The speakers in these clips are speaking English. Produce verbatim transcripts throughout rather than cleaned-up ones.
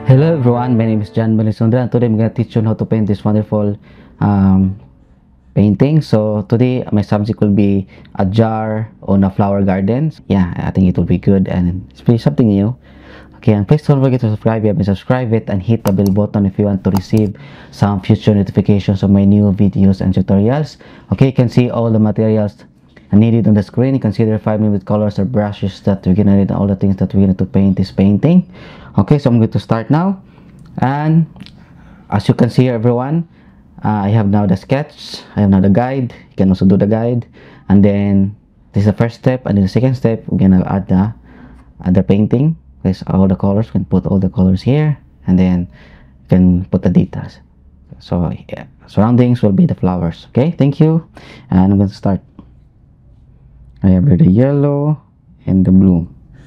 Hello everyone, my name is JMLisondra and today I'm going to teach you how to paint this wonderful um, painting. So today my subject will be a jar on a flower garden. Yeah, I think it will be good and it's pretty something new. Okay, and please don't forget to subscribe if you haven't subscribed it, and hit the bell button if you want to receive some future notifications of my new videos and tutorials. Okay, you can see all the materials needed on the screen. You can see there are five minute colors or brushes that we're gonna need, all the things that we're going to paint this painting. Okay, so I'm going to start now, and as you can see here everyone, uh, I have now the sketch, I have now the guide. You can also do the guide, and then this is the first step, and then the second step we're gonna add the other painting. There's all the colors, we can put all the colors here, and then you can put the details. So yeah, surroundings will be the flowers. Okay, thank you, and I'm going to start. I have the yellow and the blue,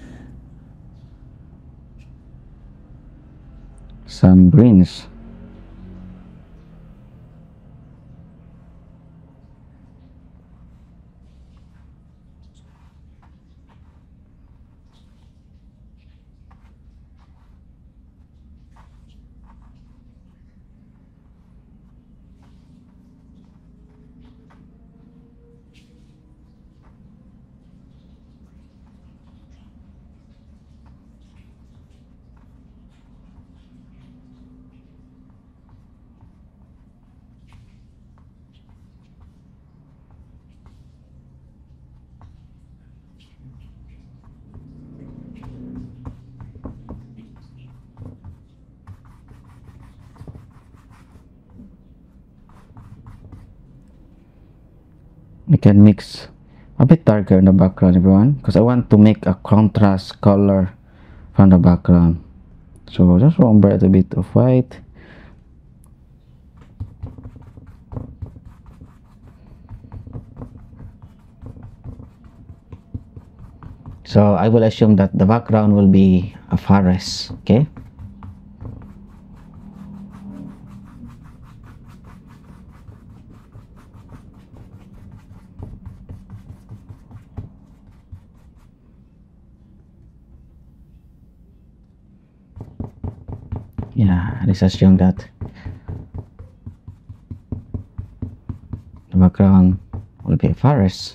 some greens, you can mix a bit darker in the background everyone, because I want to make a contrast color from the background. So just umber a bit of white, so I will assume that the background will be a forest. Okay, yeah, let's assume that the background will be a forest.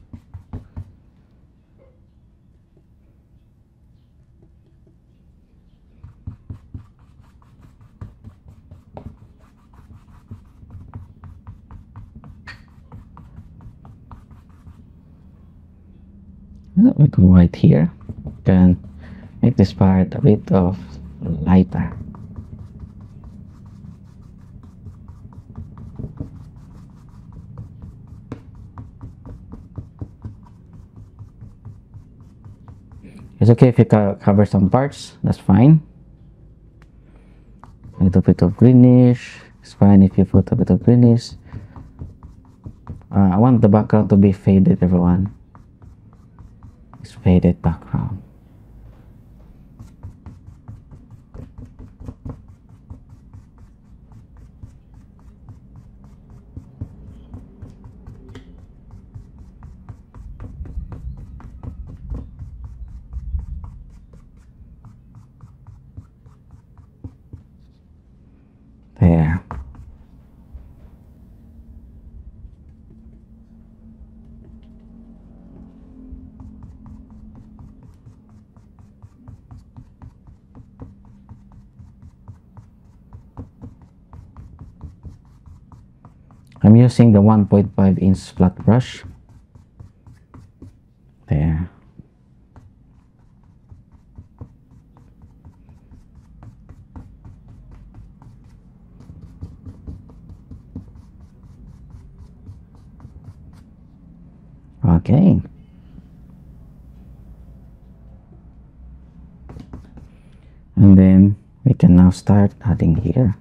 We go white here, can make this part a bit of lighter. It's okay if you co cover some parts, that's fine. A little bit of greenish, it's fine if you put a bit of greenish. Uh, I want the background to be faded, everyone. It's faded background. There. I'm using the one point five inch flat brush. There. Okay. And then we can now start adding here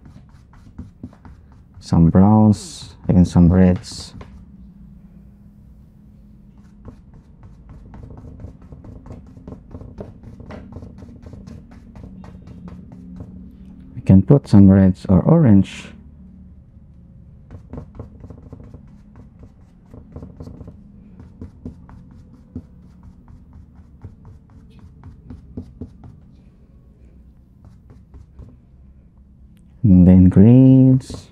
some browns, even some reds. We can put some reds or orange. And then greens.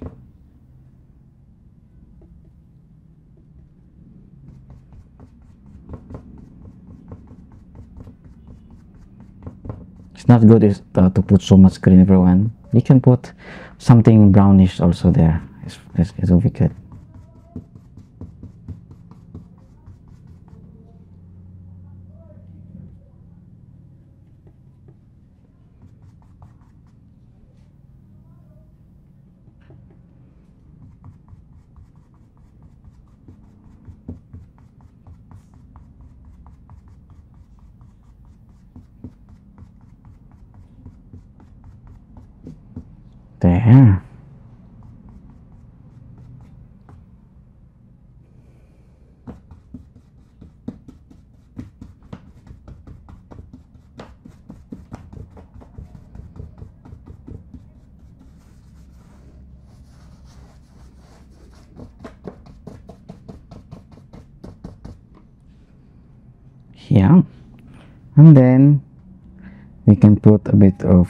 It's not good is, uh, to put so much green, everyone. You can put something brownish also there. It's, it's, it will be good. There. Yeah, and then we can put a bit of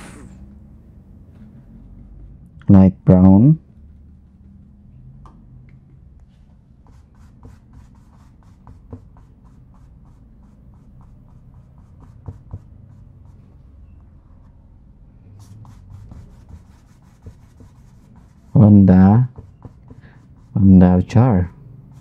light brown. On the on the jar.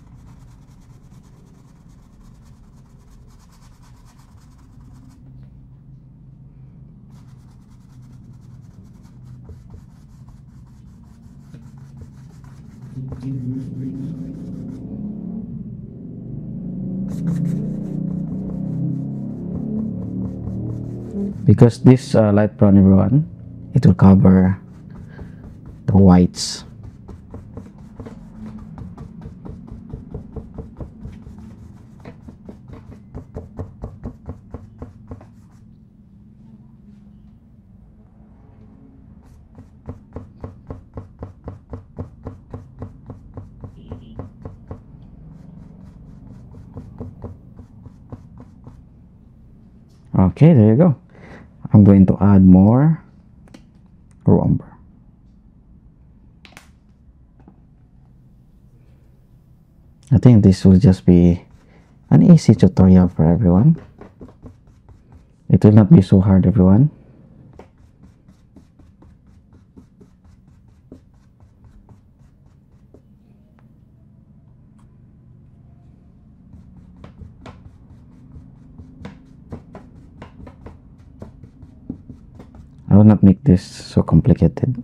Because this uh, light brown, everyone, it will cover the whites. Okay, there you go. I'm going to add more umber. I think this will just be an easy tutorial for everyone. It will not be so hard, everyone. I will not make this so complicated.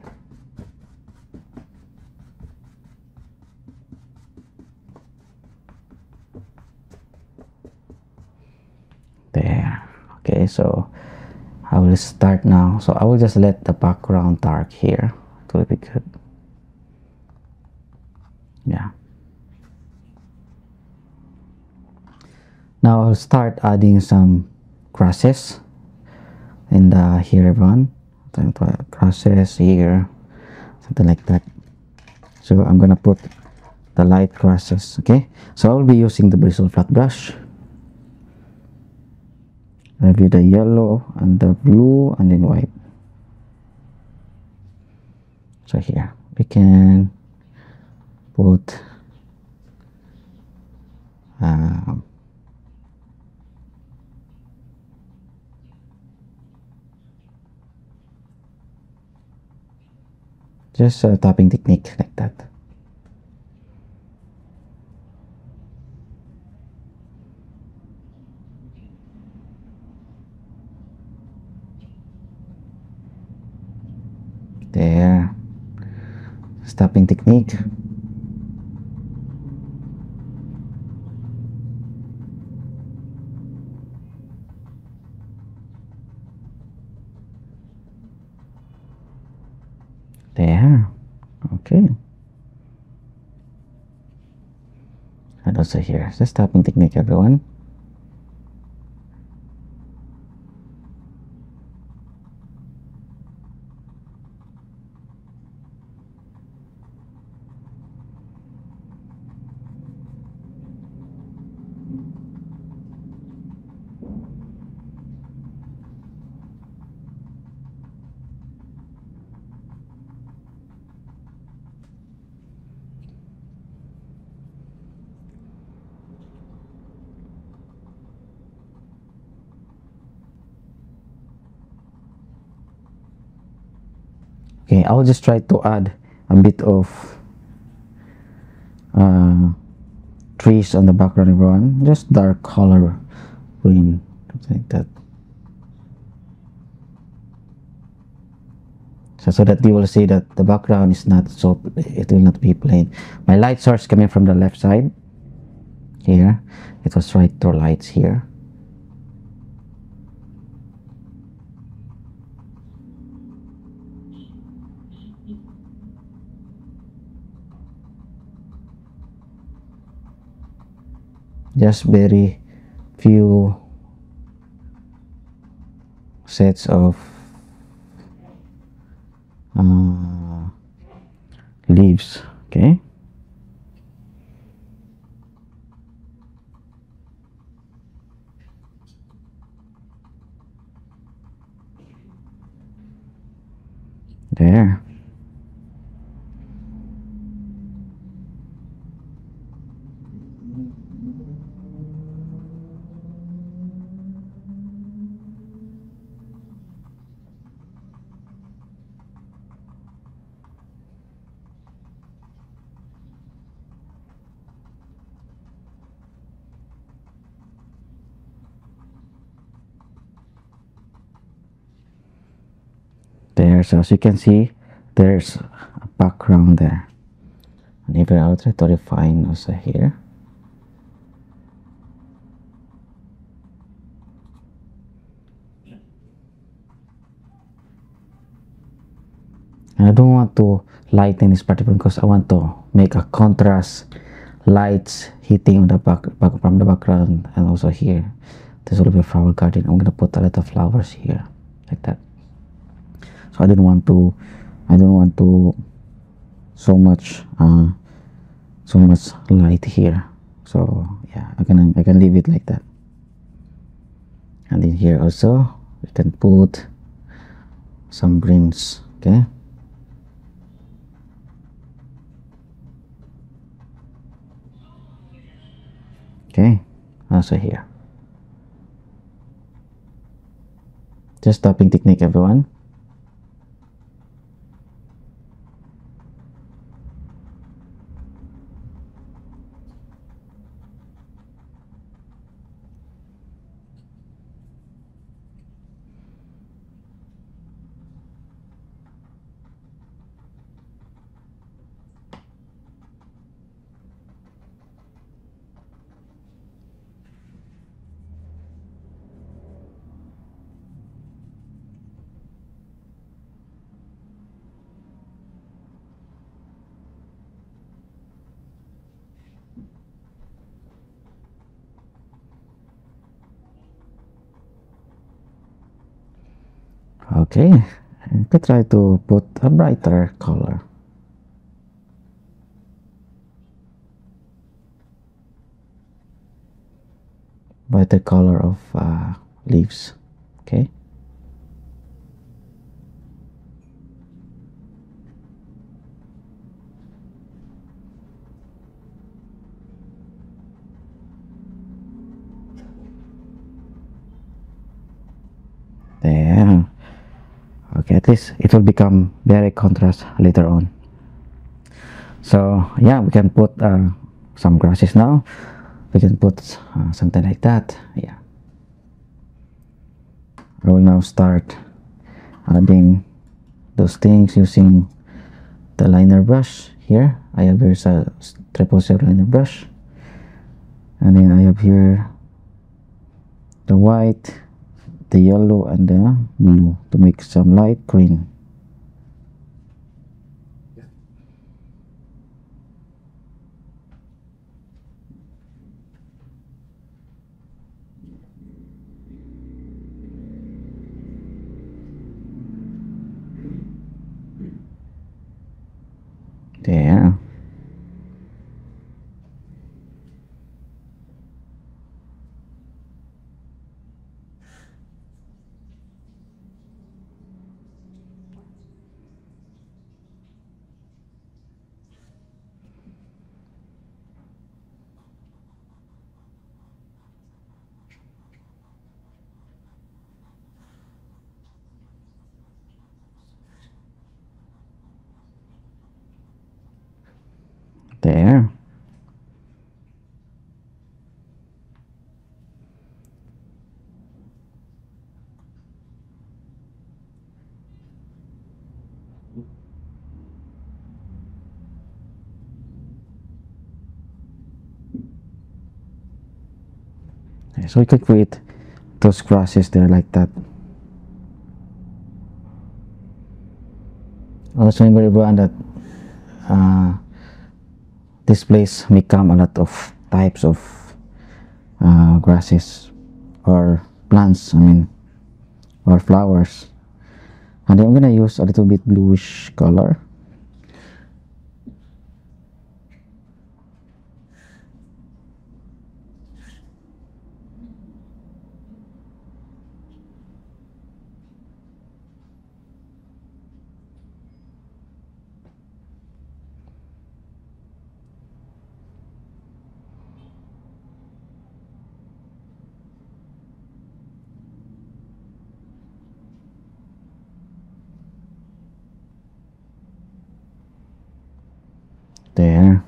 There. Okay, so I will start now. So I will just let the background dark here. It will be good. Yeah. Now I'll start adding some crosses in the here, everyone. Crosses here, something like that. So I'm gonna put the light crosses. Okay, so I'll be using the bristle flat brush. Maybe the yellow and the blue and then white. So here we can put um, just a tapping technique like that. There. Tapping technique. There. Okay. And also here, just tapping technique, everyone. Okay, I'll just try to add a bit of uh, trees on the background, everyone. Just dark color green, something like that. So, so that you will see that the background is not so, it will not be plain. My light source coming from the left side here. It was right to lights here. Just very few sets of uh, leaves. Okay, there. There, so as you can see, there's a background there. And even I'll try to refine also here. And I don't want to lighten this part because I want to make a contrast lights hitting on the back, back from the background, and also here. This will be a flower garden. I'm gonna put a lot of flowers here, like that. So I didn't want to, I don't want to so much, uh, so much light here. So yeah, I can I can leave it like that. And in here also, we can put some greens. Okay. Okay, also here. Just tapping technique, everyone. Okay, I could try to put a brighter color. Brighter color of uh, leaves. Okay. There. Okay, at least it will become very contrast later on. So yeah, we can put uh, some grasses now. We can put uh, something like that. Yeah, I will now start adding those things using the liner brush. Here I have here's a triple zero liner brush, and then I have here the white, the yellow, and the blue to make some light green. There. There. Okay, so we could create those grasses there like that. Also remember everyone that uh, this place may come a lot of types of uh, grasses or plants, I mean, or flowers. And I'm gonna use a little bit bluish color. There.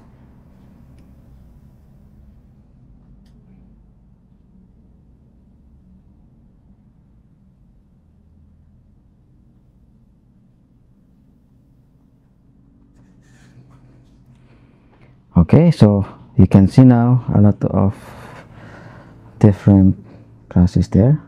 Okay, so you can see now a lot of different grasses there.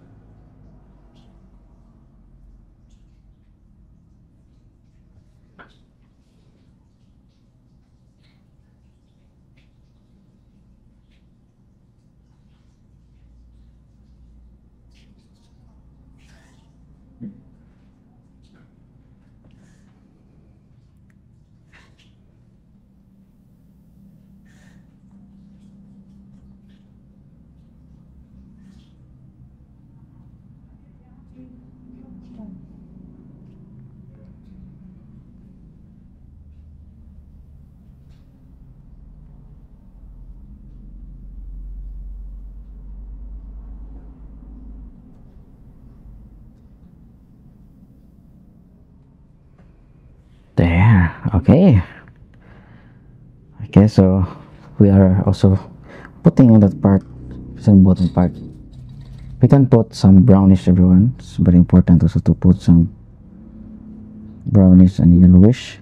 There. Okay. Okay, so we are also putting on that part, some bottom part. We can put some brownish, everyone. It's very important also to put some brownish and yellowish.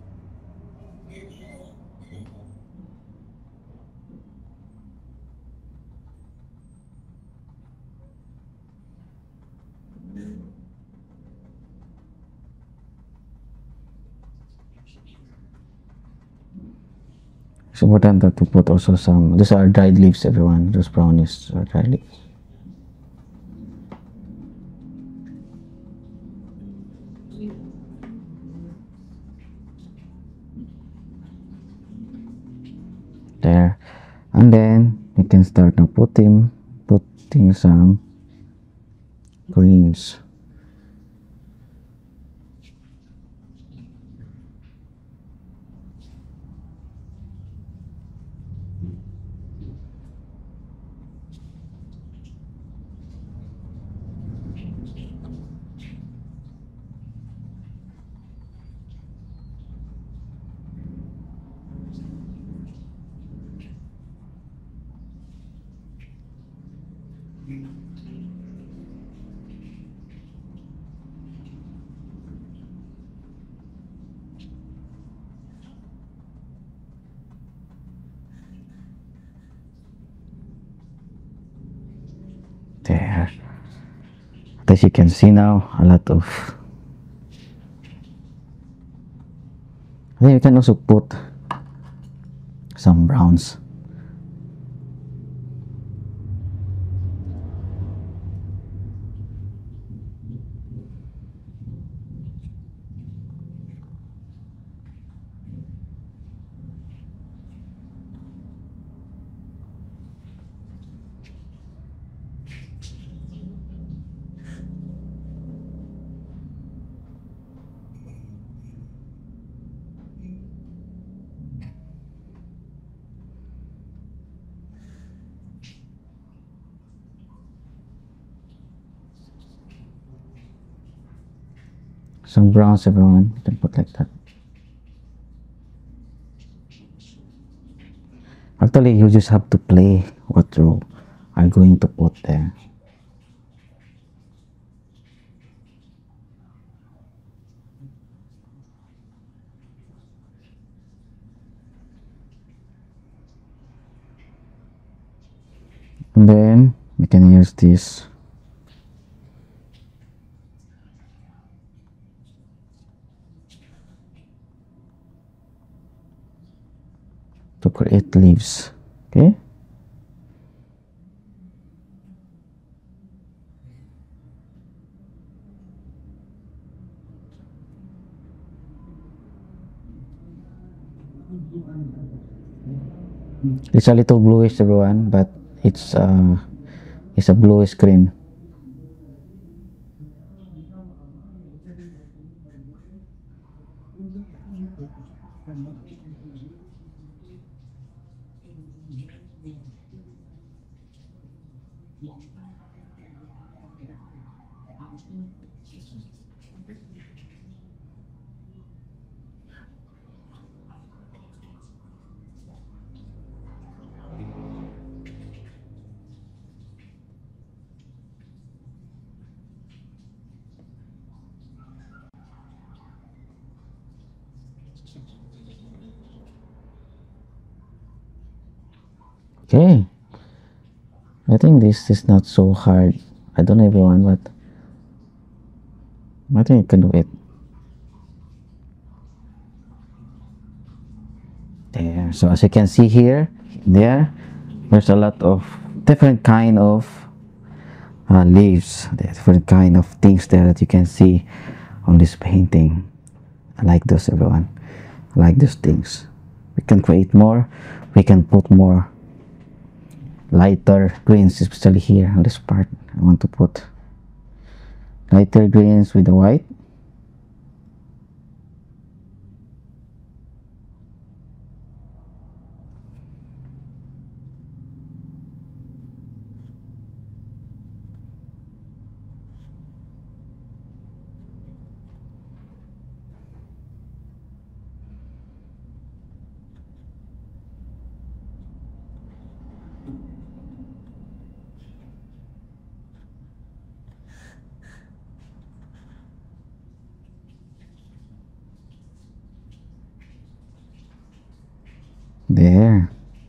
It's important that to put also some, these are dried leaves, everyone. Those brownish are dried leaves. There. And then we can start now putting putting some greens. There. As you can see now, a lot of. Then you can also put some browns. Some browns, everyone. You can put like that. Actually, you just have to play what you are going to put there. And then we can use this to create leaves. Okay. It's a little bluish, everyone, but it's uh it's a bluish green. Okay, I think this is not so hard. I don't know everyone, but I think you can do it. There. So as you can see here, there, there's a lot of different kind of uh, leaves, different kind of things there that you can see on this painting. I like those, everyone. I like those things. We can create more. We can put more lighter greens, especially here on this part. I want to put lighter greens with the white. There.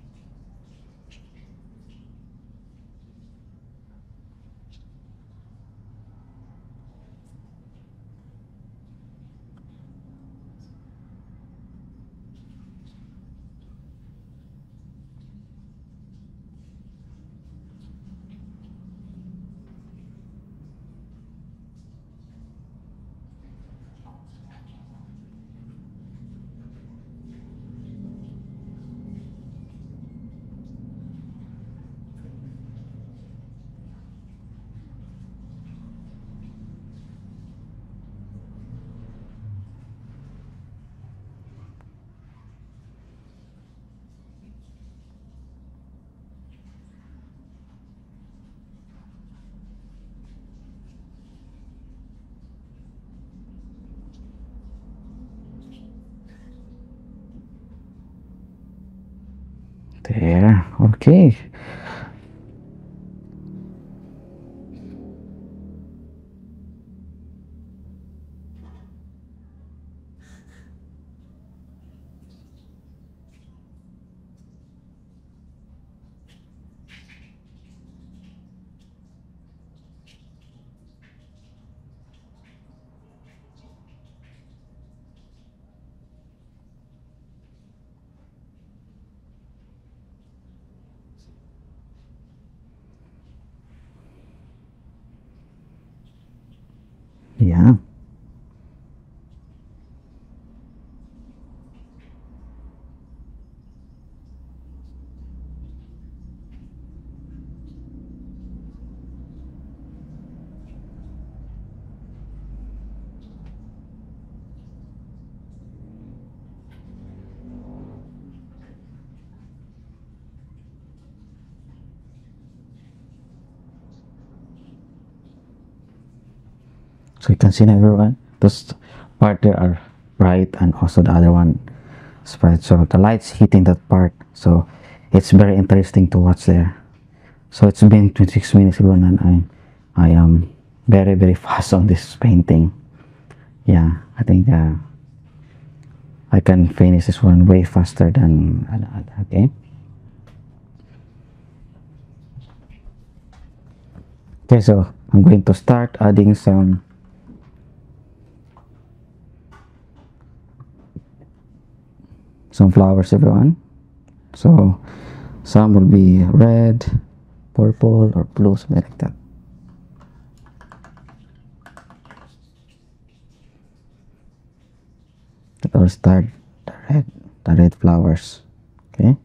There. Okay. Yeah. So you can see now, everyone, those part there are bright and also the other one is bright. So the light's hitting that part. So it's very interesting to watch there. So it's been twenty-six minutes ago, and I I am very very fast on this painting. Yeah, I think uh, I can finish this one way faster than uh, okay. Okay, so I'm going to start adding some some flowers, everyone. So some will be red, purple, or blue, something like that. I'll start the red, the red flowers. Okay.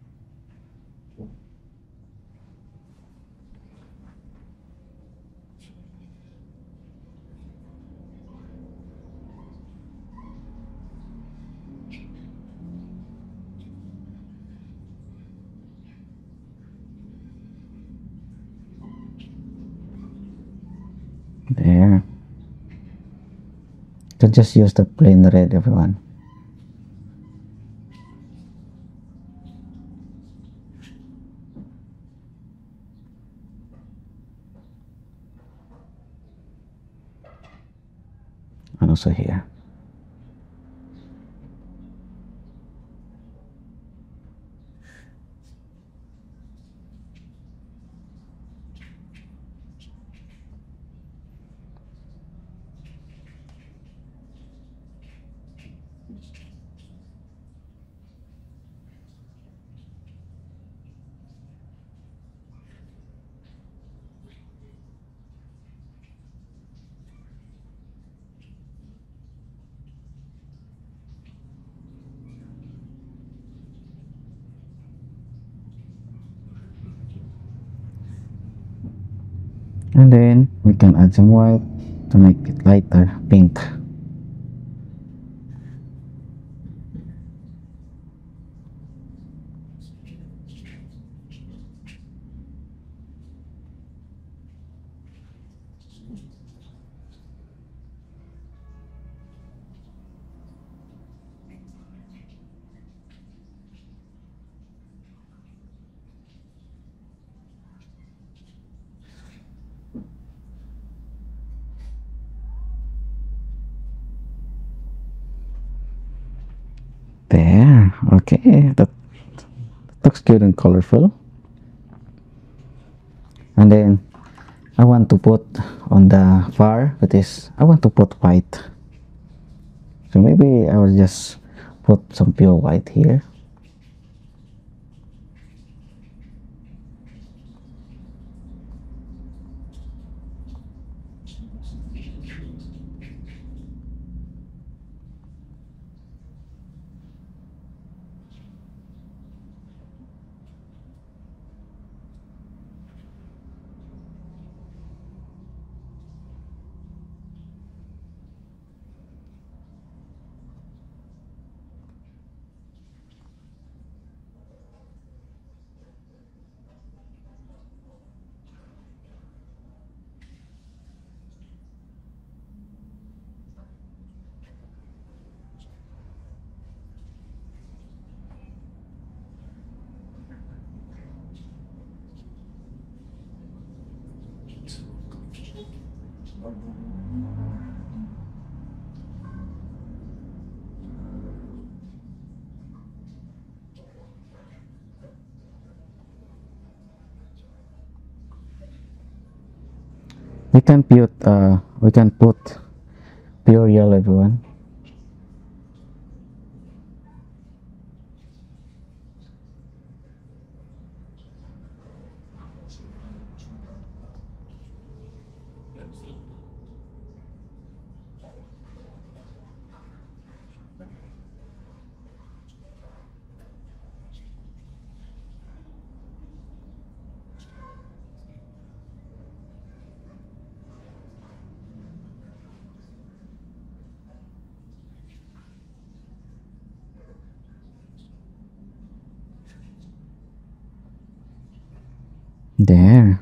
There. So just use the plain red, everyone. And also here. And then we can add some white to make it lighter pink. There, okay, that, that looks good and colorful. And then I want to put on the far, that is, I want to put white. So maybe I will just put some pure white here. We can put uh we can put pure yellow, everyone. There.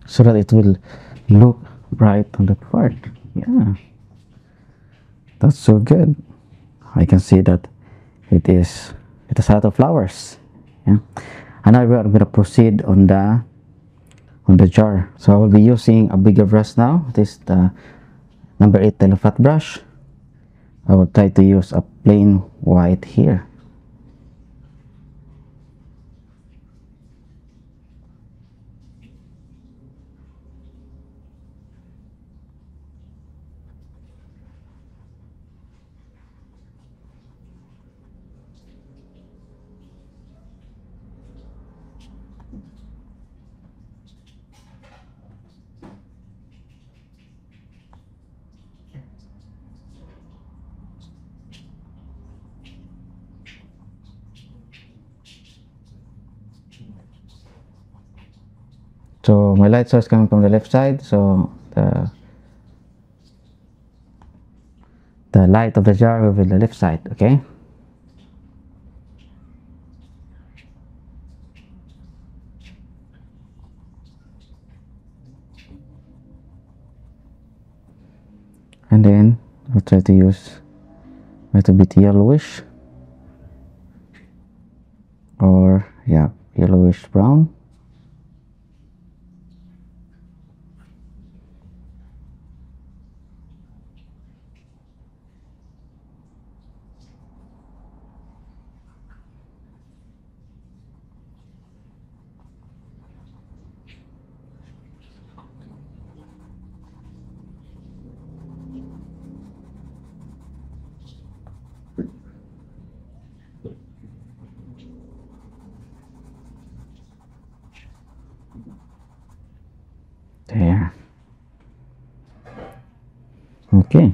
so that it will look bright on that part. Yeah, that's so good. I can see that it is it has a lot of flowers. Yeah, and now we're going to proceed on the on the jar. So I will be using a bigger brush now. This is the number eight flat brush. I will try to use a plain white here. So my light source coming from the left side, so the the light of the jar will be the left side. Okay, and then I'll try to use a little bit yellowish, or yeah, yellowish brown. There. Okay.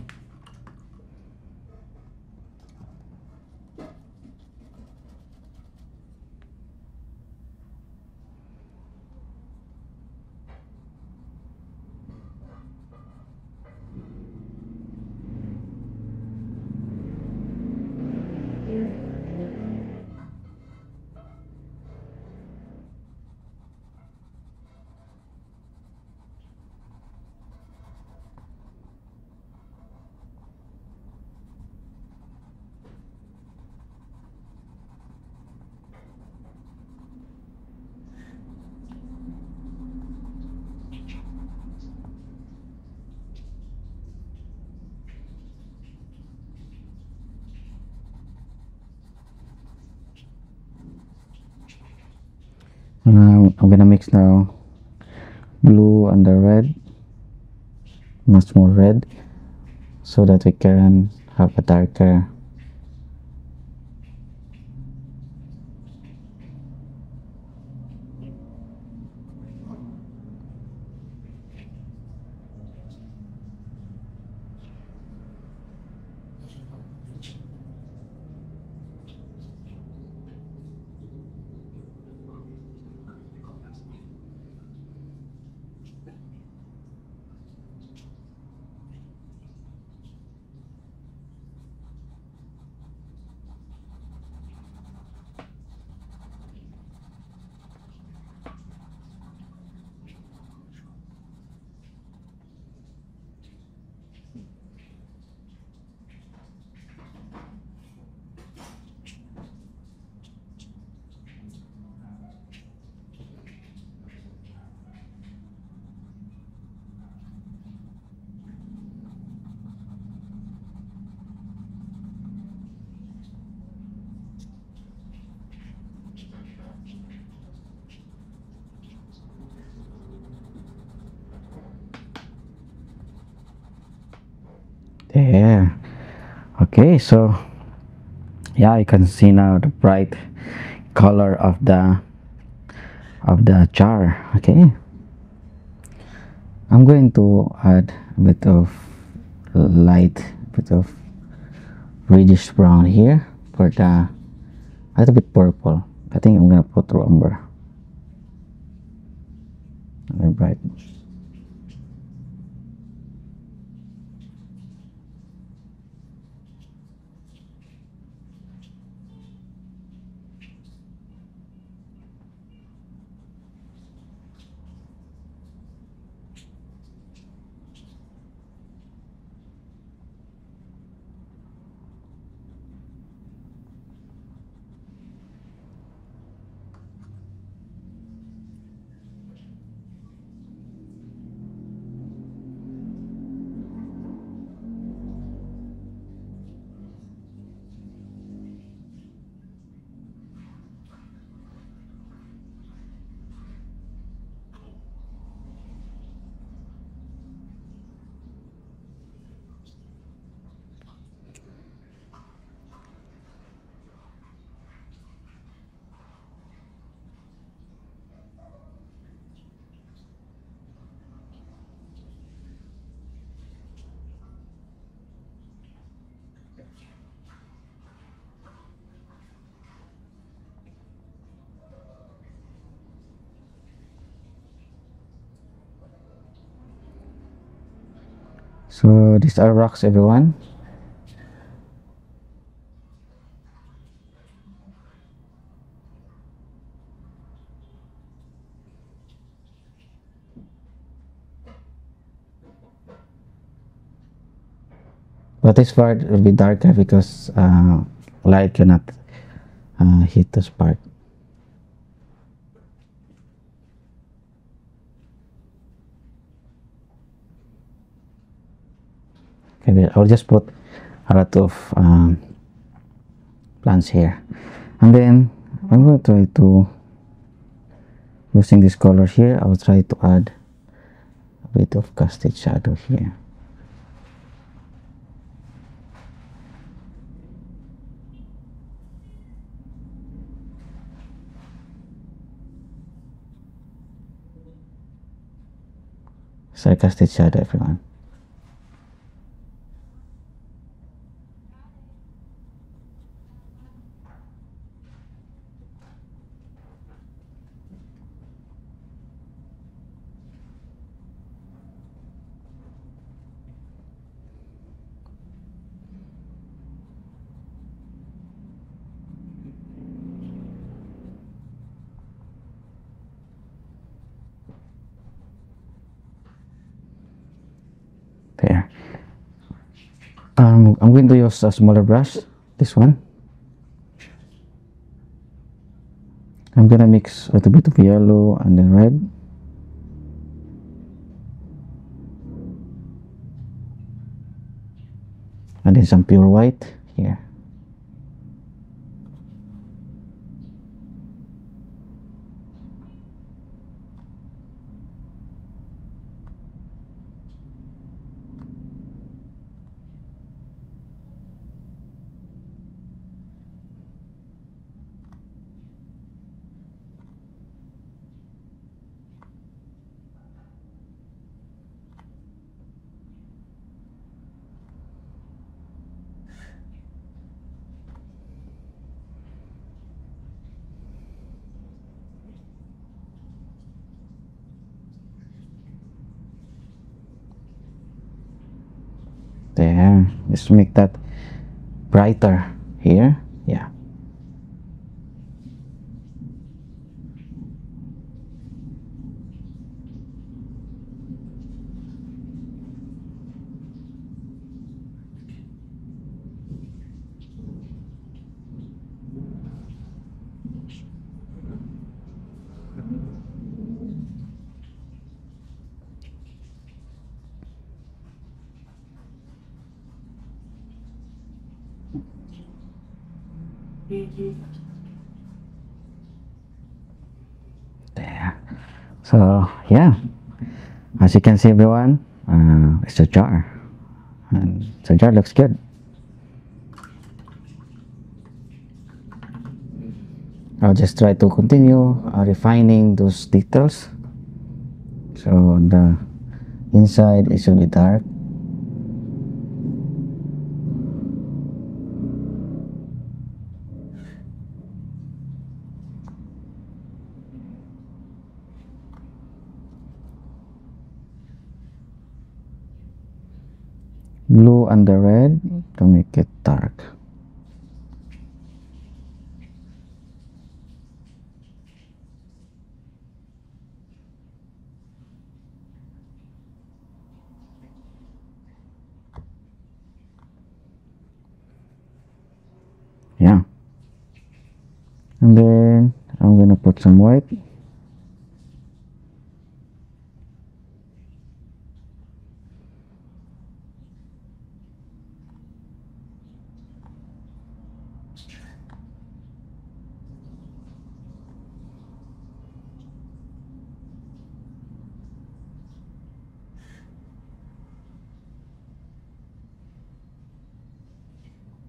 Now I'm gonna mix now blue and the red, much more red, so that we can have a darker there. Okay, so yeah, you can see now the bright color of the of the jar. Okay, I'm going to add a bit of light, bit of reddish brown here for the a little bit purple. I think I'm gonna put through umber. Very bright. So these are rocks, everyone. But this part will be darker because uh, light cannot uh, hit this part. Okay, I'll just put a lot of um, plants here, and then I'm going to try to, using this color here, I will try to add a bit of casted shadow here. Sarcastic shadow, everyone. There. Um, I'm going to use a smaller brush, this one. I'm gonna mix a little bit of yellow and then red. And then some pure white here. There, just to make that brighter here. Yeah. There. So yeah, as you can see, everyone, uh, it's a jar, and the jar looks good. I'll just try to continue uh, refining those details. So on the inside it should be dark. Blue and the red to make it dark. Yeah. And then I'm gonna put some white.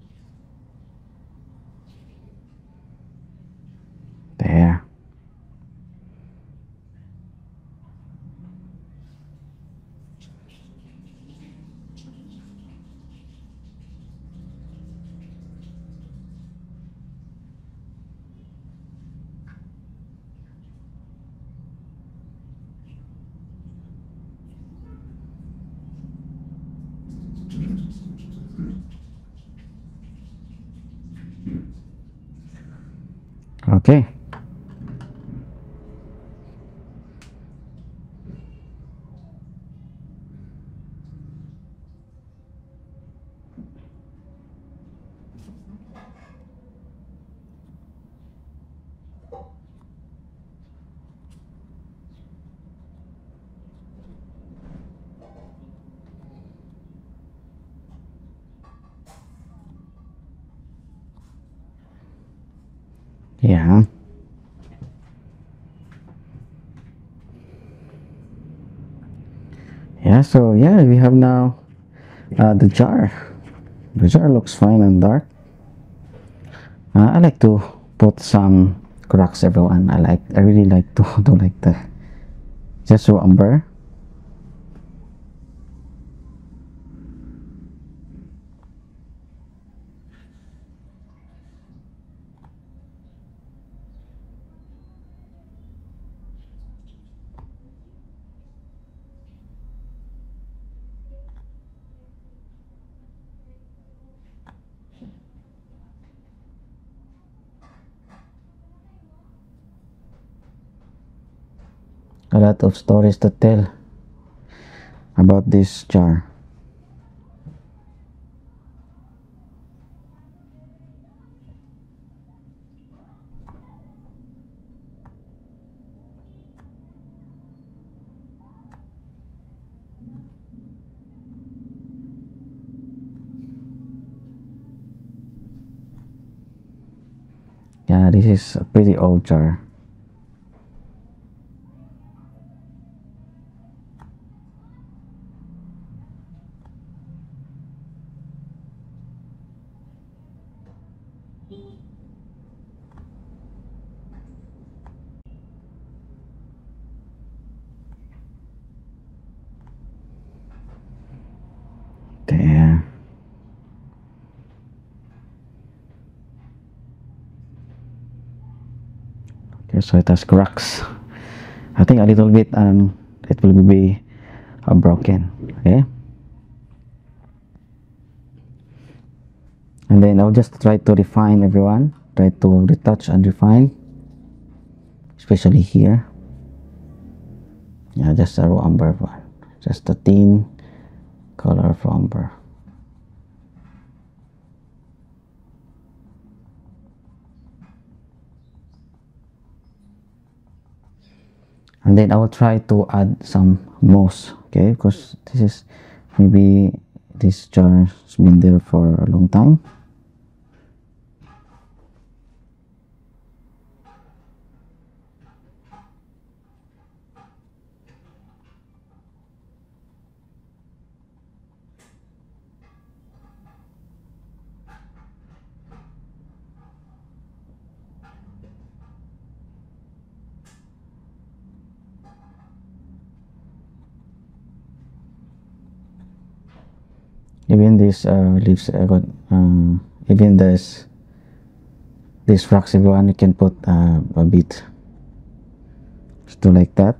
There. Okay. Yeah. Yeah, so yeah, we have now uh, the jar. The jar looks fine and dark. Uh, I like to put some cracks, everyone. I like, I really like to do like the just raw umber. A lot of stories to tell about this jar. Yeah, this is a pretty old jar. There. Okay, so it has cracks. I think a little bit and it will be uh, broken. Okay. And then I'll just try to refine, everyone. Try to retouch and refine, especially here. Yeah, just a raw umber one. Just a thin color of umber. And then I will try to add some moss, okay, because this is maybe this jar has been there for a long time. Even this uh, leaves uh, got, uh, even this this flax, everyone, you can put uh, a bit, just do like that.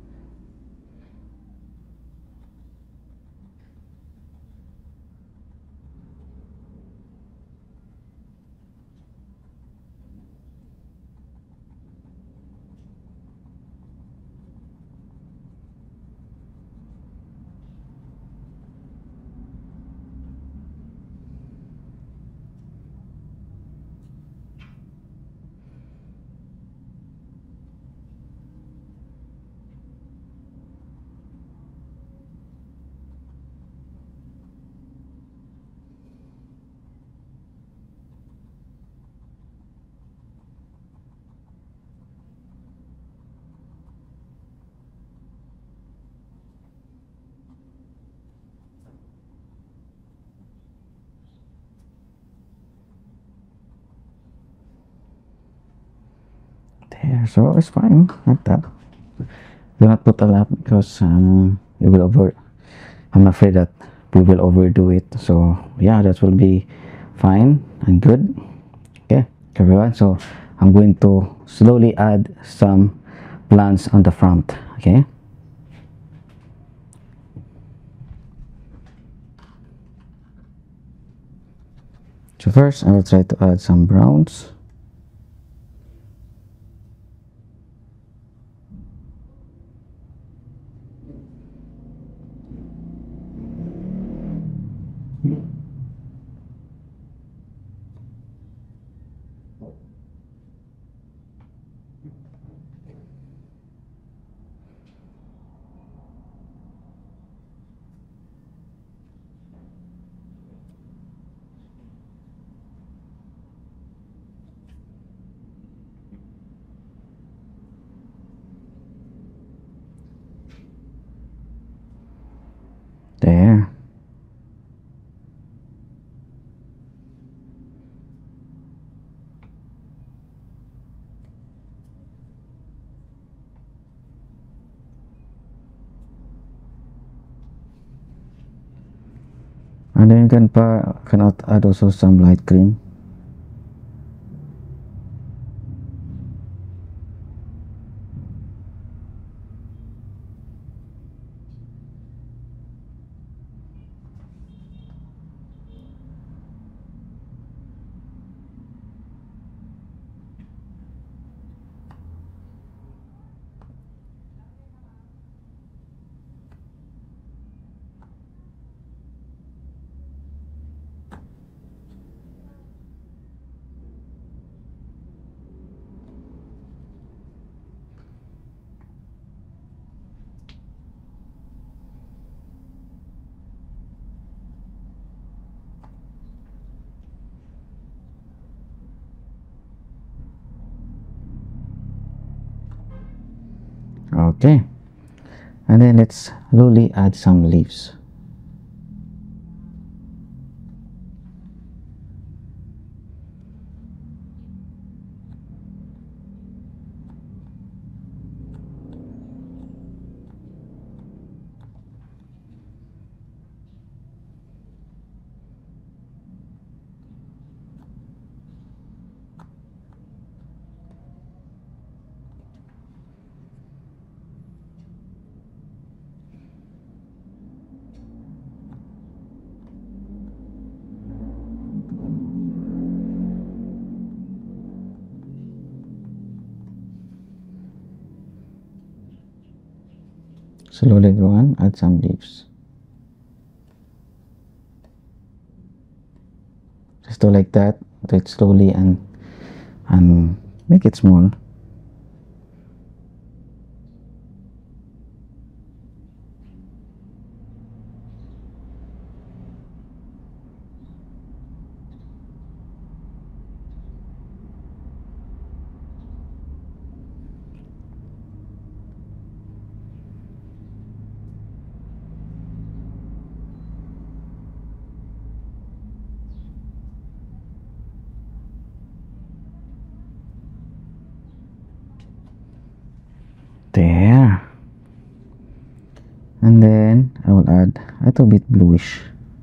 There, so it's fine like that. Do not put a lot because um, it will over. I'm afraid that we will overdo it. So yeah, that will be fine and good. Okay, everyone. So I'm going to slowly add some plants on the front. Okay. So first, I will try to add some browns. And then you can pa can add also some light green. Okay, and then let's slowly add some leaves. Slowly go on, add some leaves. Just do like that, do it slowly and and make it small. There. And then I will add a little bit bluish.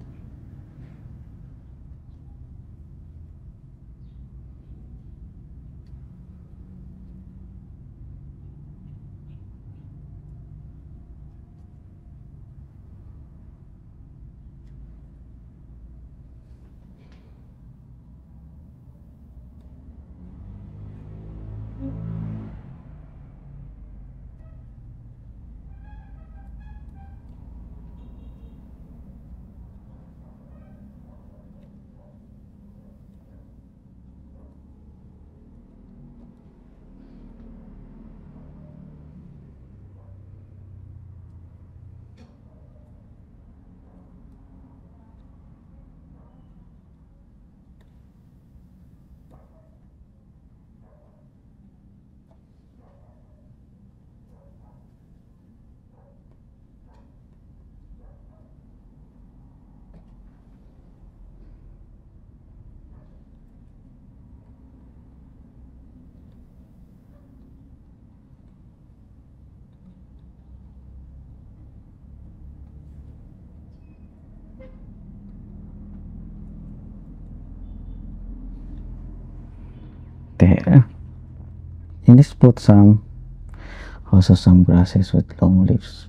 There. And just put some also some grasses with long leaves.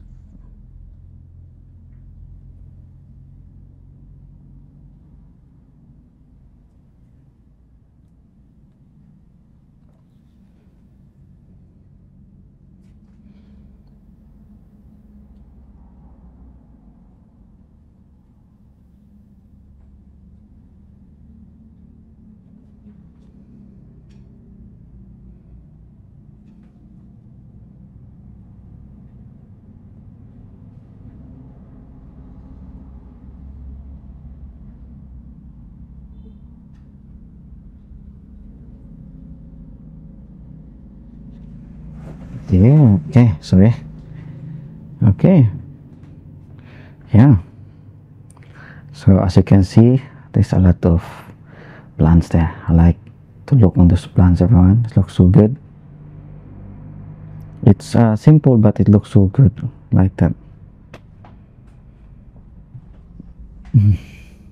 Yeah, okay, sorry. Okay, yeah. So as you can see, there's a lot of plants there. I like to look on those plants, everyone. It looks so good. It's uh, simple, but it looks so good, like that.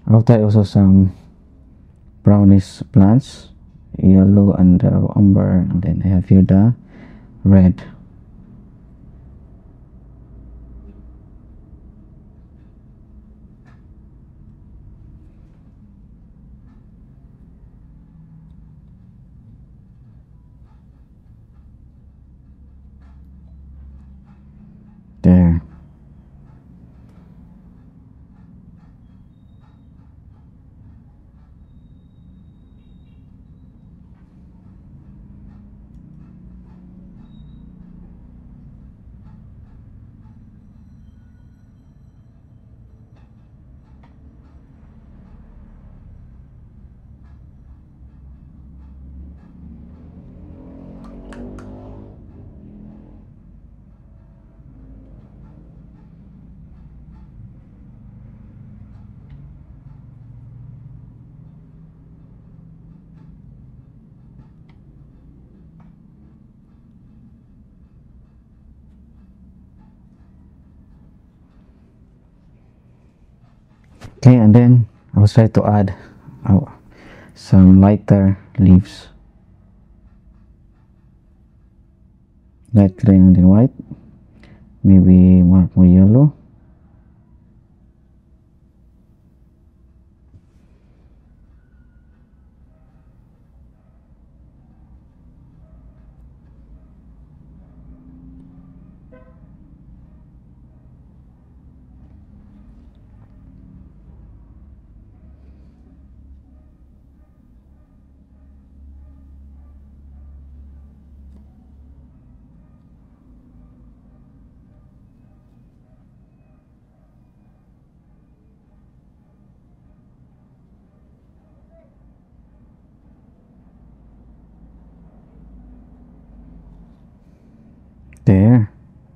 I'll try also some brownish plants, yellow and uh, umber, and then I have here the red. There. Okay, and then I will try to add uh, some lighter leaves, light green and then white, maybe more, more yellow. There.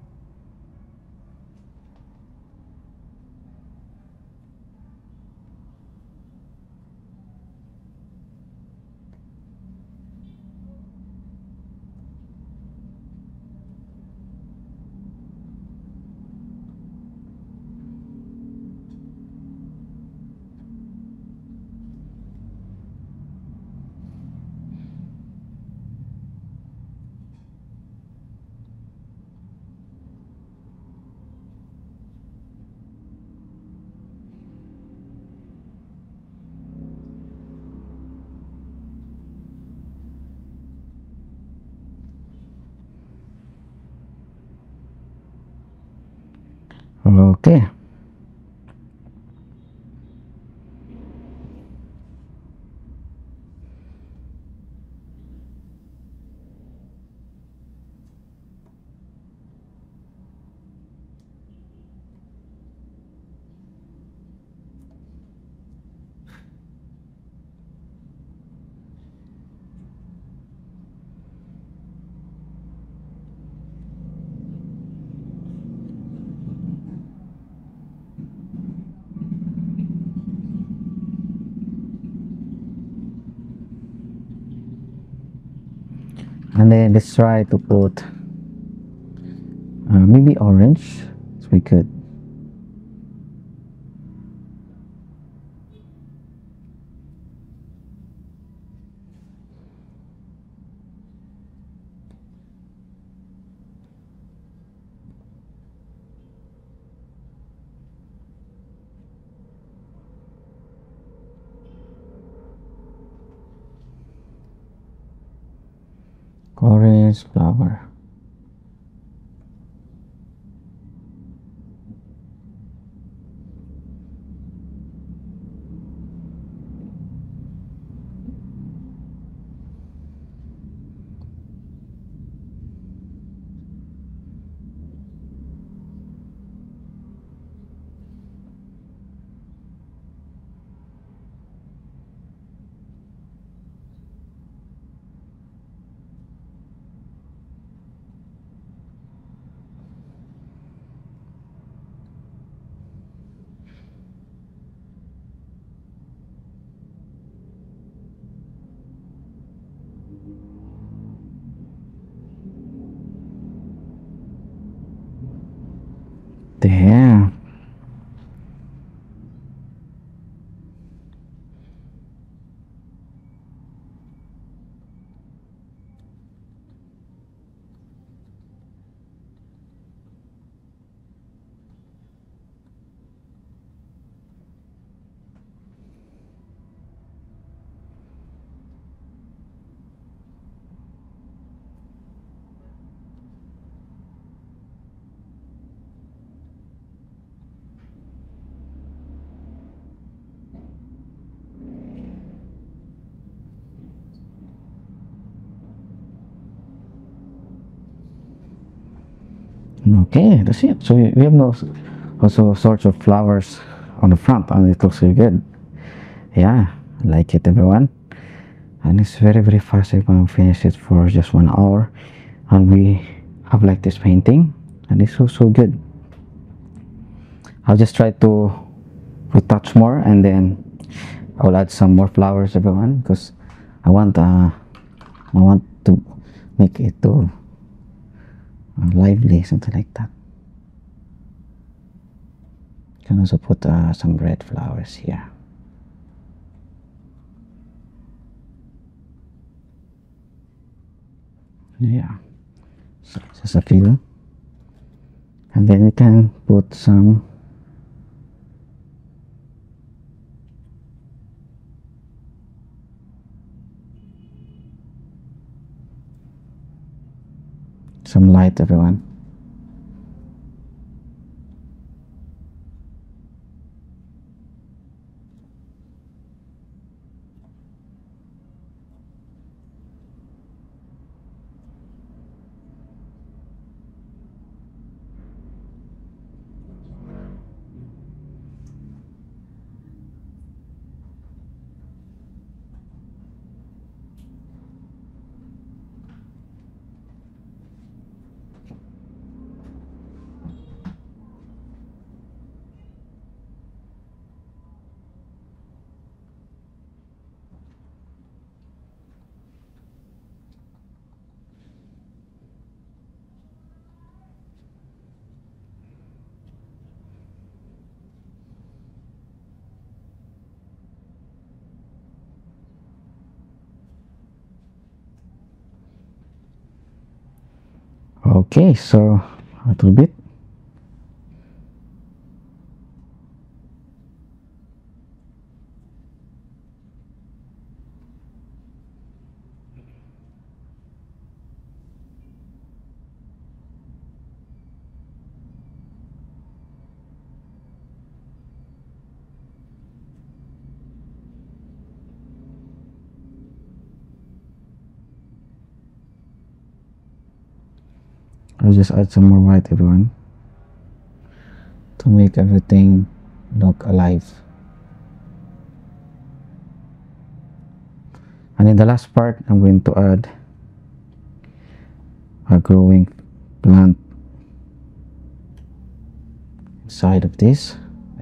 Okay. And then let's try to put uh, maybe orange, so we could. Orange flower. There. Okay, that's it. So we we have no also sorts of flowers on the front, and it looks really good. Yeah, I like it, everyone. And it's very very fast. I'm gonna finish it for just one hour, and we have like this painting, and it's so so good. I'll just try to retouch more, and then I'll add some more flowers, everyone, because I want uh I want to make it to uh, lively, something like that. Can also put uh, some red flowers here. Yeah, so just a few, and then you can put some some light, everyone. Okay, so a little bit. I'll just add some more white, everyone, to make everything look alive. And in the last part, I'm going to add a growing plant inside of this.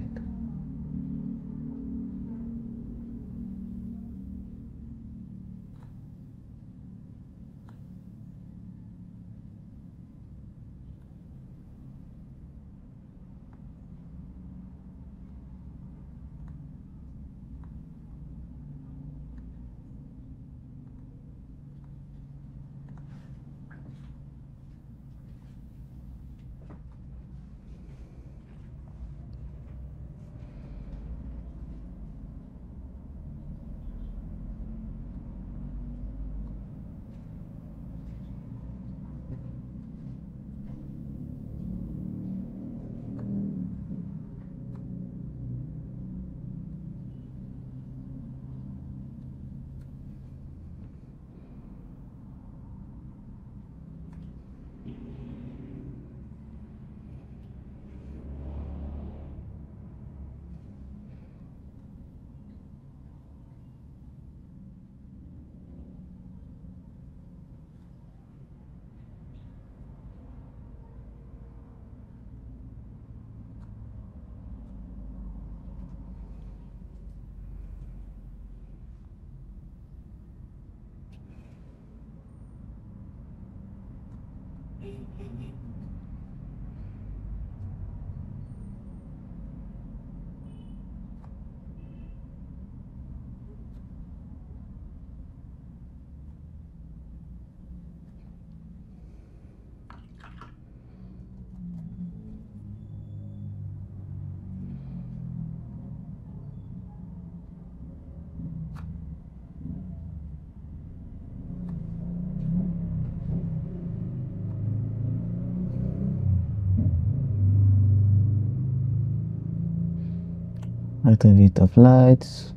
A little bit of lights.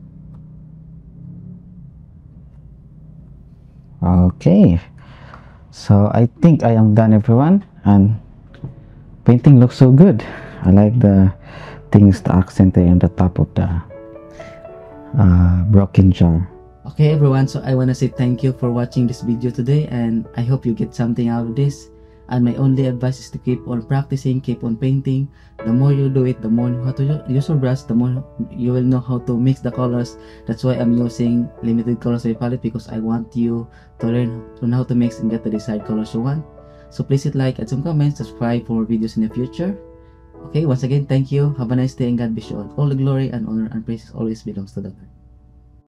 Okay, so I think I am done, everyone, and painting looks so good. I like the things, the accent there on the top of the uh, broken jar. Okay everyone, so I want to say thank you for watching this video today, and I hope you get something out of this. And my only advice is to keep on practicing, keep on painting. The more you do it, the more you know how to use your brush, the more you will know how to mix the colors. That's why I'm using limited colors of palette, because I want you to learn, learn how to mix and get the desired colors you want. So please hit like, add some comments, subscribe for more videos in the future. Okay, once again, thank you. Have a nice day and God bless you all. All the glory and honor and praise always belongs to the Lord.